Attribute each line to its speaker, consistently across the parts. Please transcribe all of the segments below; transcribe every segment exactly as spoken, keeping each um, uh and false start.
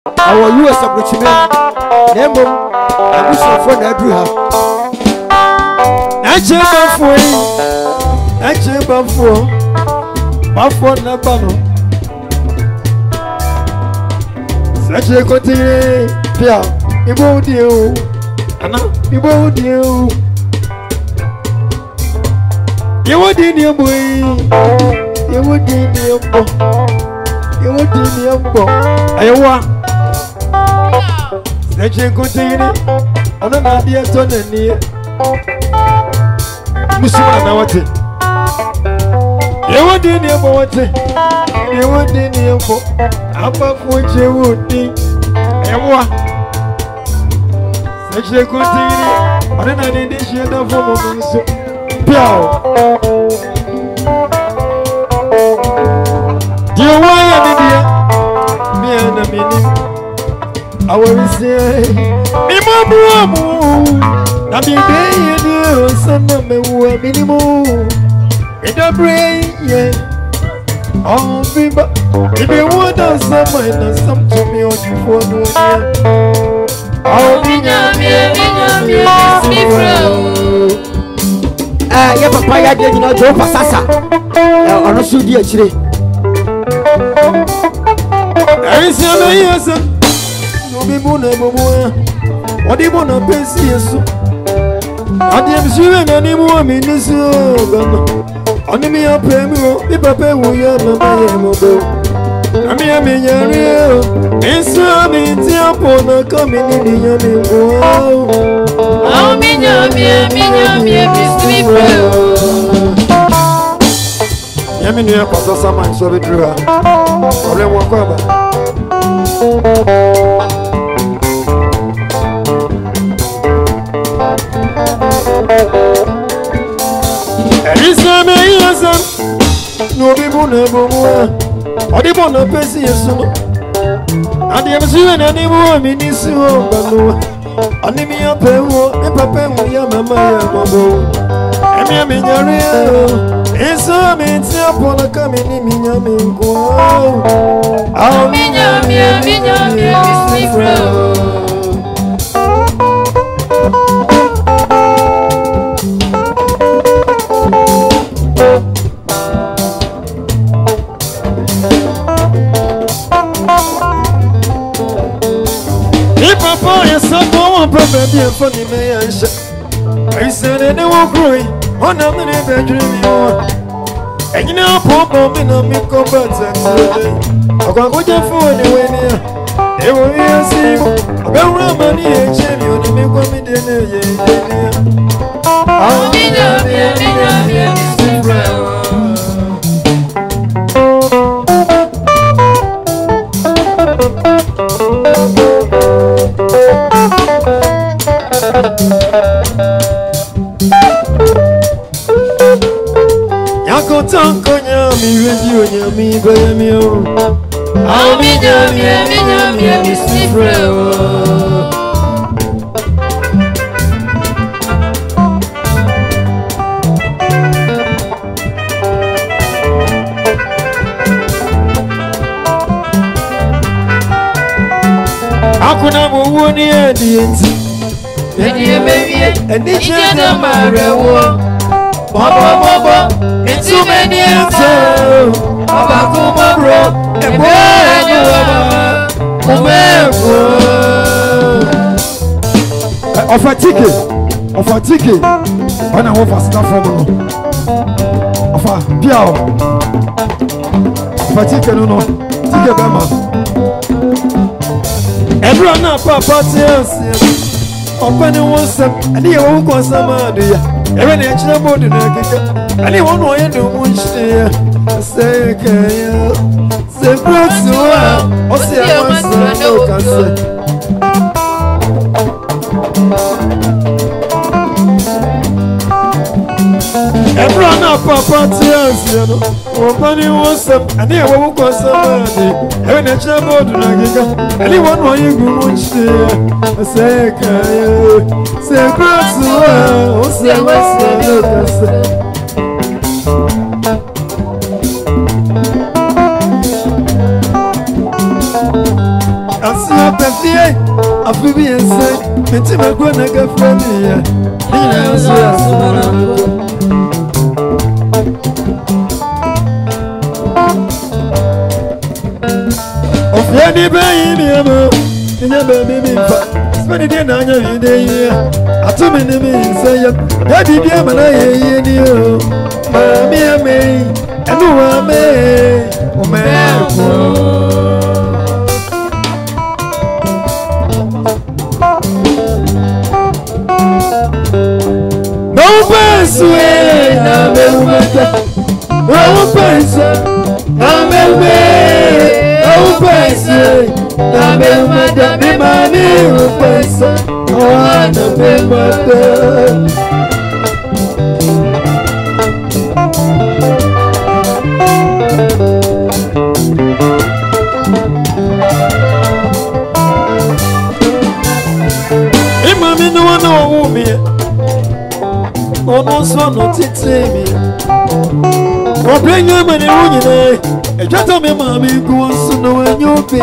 Speaker 1: our U S approachment. Nemo, I wish for that you have. Actually, for actually, for Bafo Nabano. Such a continue, Pia, Ibo deal, Anna, Ibo deal. You would in your boy, you would in your boy, you would in your boy. I want such a continue, and I'm not the attorney near Mushima. What it? You would in your boy, you would in your boy. I'm up with you would be. I want such a continue, and I didn't share the phone. Pio, do you want me dear? Me and a minute. I will say, me mamu, I be day dear, son of me, who minimum. In the brain, yeah. Oh, people, if you want us some and some to me or you for no one. Oh, me, me, me, me, me, ah, yeah, papa, ya did not go for Sasa. I don't shoot you actually. I is a yes, no be bona boa. What do you want to pay? I am sure any more minutes. On me a premium, the papa will have a mobile. I mean, I mean, you're real. It's a meeting upon a coming in the young. Oh, me, me, me, me, me, Yamini, I pass us some so we drew. Only one cover. Elisa, me, yes, no people never more. Or the one of Pessi is so. And the M C and any more minutes. Animi a pewo, e papa mu ya mama ya bobo. Emi a minya rio, eso mi ti apona kami ni minya minko. Ah minya minya minya minya bro. Problem bien funny me answer. I said any one growing one of the bedroom you and you know pop up in a milk of butter. I can't go there for anywhere near. They will be see about money and cherry on the milk of me dinner. I'll be there, be there, be there. Yako tanko nyami radio nyami bayami o. I'll be nyami nyami nyami nyami sifre. Akuna mo ni edi enti. Edi emewie, edi chena marewo. Bobo bobo, it's too many answers. Papa kuma bro, and boy you kumeko. Of a ticket, of a ticket. When I offer stuff from of a piao. Of a ticket, no no, ticket bema. Everyone now, Papa tells. Open the one step, and you won't go some idea. Even if you're not in a anyone who you do one share. Say, say, good to her, or say, I must know, can say. Everyone up, Papa tears, you know. Open the one step, and you won't go some idea. Even if you're not in a anyone who you do one share. Say, say, good to her, or say, I must know, can say. I see my birthday, I feel me inside. It's my gonna get from me. Of any baby, never baby, spend it in your day. I told me to me, say, Daddy, dear, man, I hear you. Mammy, I may, and who I may, oh, man. No way, I'm a matter. No person, I'm a man. No person, I'm a matter. Be my new person. Oh, I'm a matter. Hey, mommy, no one know me. Oh, no, son, not it, say me. Oh, bring your money on you, eh? Just tell me, mommy, go on, so no one you'll be.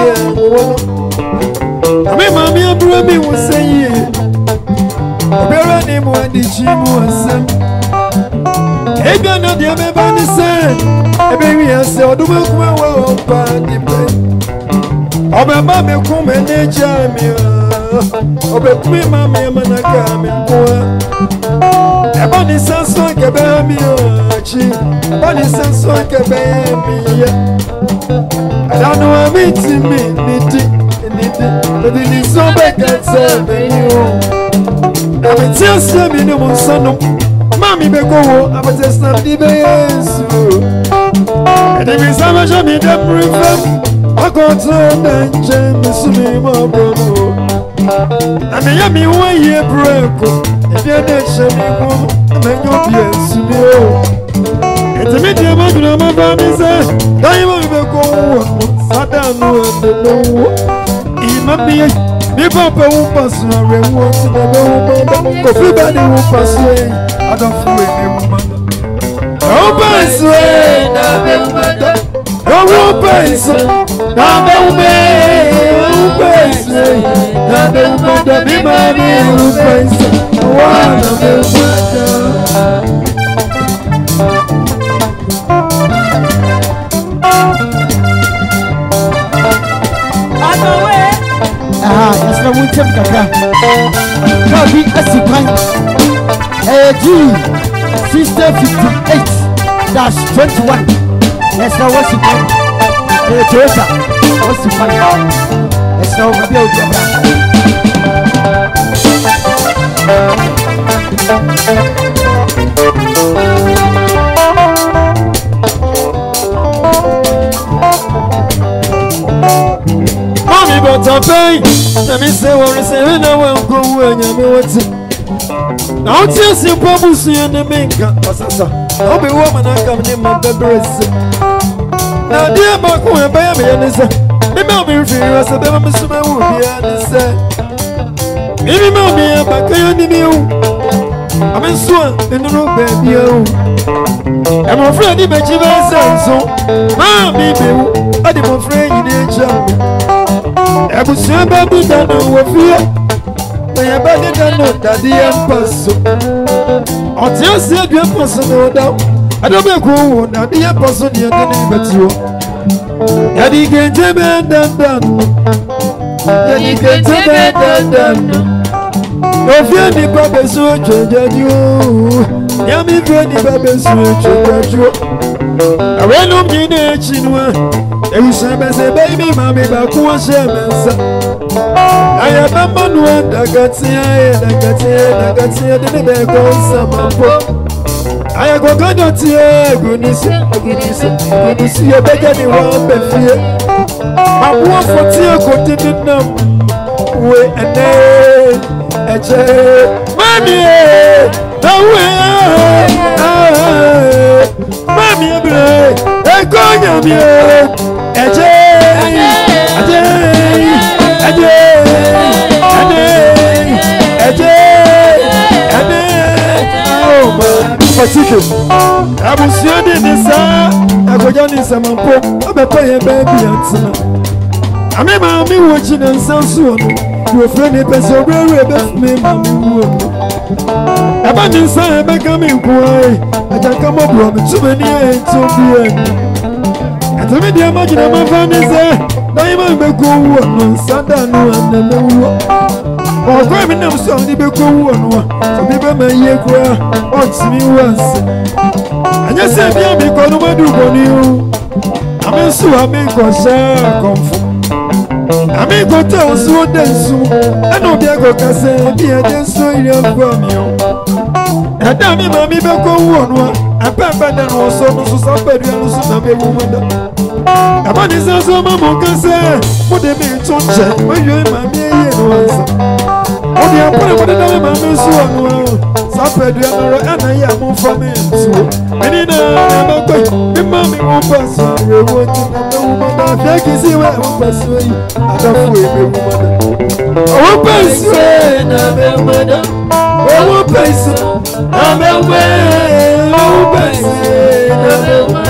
Speaker 1: I mean, mommy, I'm brother will say, oh, bear name when the gym was sent. Hey, you're not the other body, say, a baby, I said, do we go well, party, oh, my mammy, come and nature me. Oh, but me, mammy, I'm not coming. Ebony sense like a baby, Ebony sense like a baby. I don't know how it's in me, nitty, nitty, but it is so bad that serving you. I'm just saying, no more son. Mammy, be go, I was just not the best. And if it's a much of me, the proof, I got to the James, me, my brother. I mean, I'm in one year break. If you're not sure, I'm not going to see you. It's a medium of my family. I will go. I don't know what to do. It might be a papa who passes away. Everybody who passes away. I don't feel any woman. No pass away. No pass away. No pass away. No matter be my new face. One of the ah, yes, no one can come. No, be a surprise. A G, sister fifty-eight dash twenty-one. Yes, no what's the point? A Toyota, what's the point? Yes, no, maybe I'll get that. Mommy, but I pay. Let me say what I say. I know I'm going to go what's it. Now, just your bubbles in the maker. I'll be woman. I come in my baby. Now, dear Marco and baby, and it's a baby for you. I said, I'm a super woman. And say, maybe mommy, I'm back on you. I'm in swan in the room, baby. I'm afraid you make you myself so. Mammy, I didn't afraid you did jump. I was so bad that I was fear. I better than not that the apostle. I'll just say the apostle, no doubt. I don't make one that the apostle near the neighbor to you. Daddy can't tell me that done. Daddy can't tell me that done. No fear the Baba so change you. Yami fear the Baba so change you. I went on in the chinua. There was some say baby mommy back one shamansa. I have a man one that got here, that got here, that got here, the back on some. I have got got here, goodness, goodness, goodness, you better than one befier. I want for tear continued now. Wait and then. Mommy, no way, Mommy, I go on you, Ajay, Ajay, Ajay, Ajay, Ajay, oh man, particular. I was sure this, I go down in some pop, I'm a player baby, and I mean, mommy watching and so soon. Your friend is so very best me, mommy. About this time, I come in quiet. I can come up with too many and so be. And to me, the imagine of my family say, Diamond be go on Sunday and the no. Or grabbing them so they be go on. So people may hear cry, what's me once. And you say, yeah, because no one do for you. I mean, so I make a share comfort. I mean, go tell so dance. I know they go Cassa, dear, just so you're from you. And damn me, mammy, go on. I pepper than also so somebody else to be woman. About this, also, Mamma can say, what they mean to check when you're in my meal. Oh, they are putting what the mamma so somebody and I am for me. And in a the mammy won't pass. We want to know that you see where I will persuade. I don't feel woman. Oh, persuade, I'm a mother. Oh, persuade, I'm a way. Oh, persuade, I'm a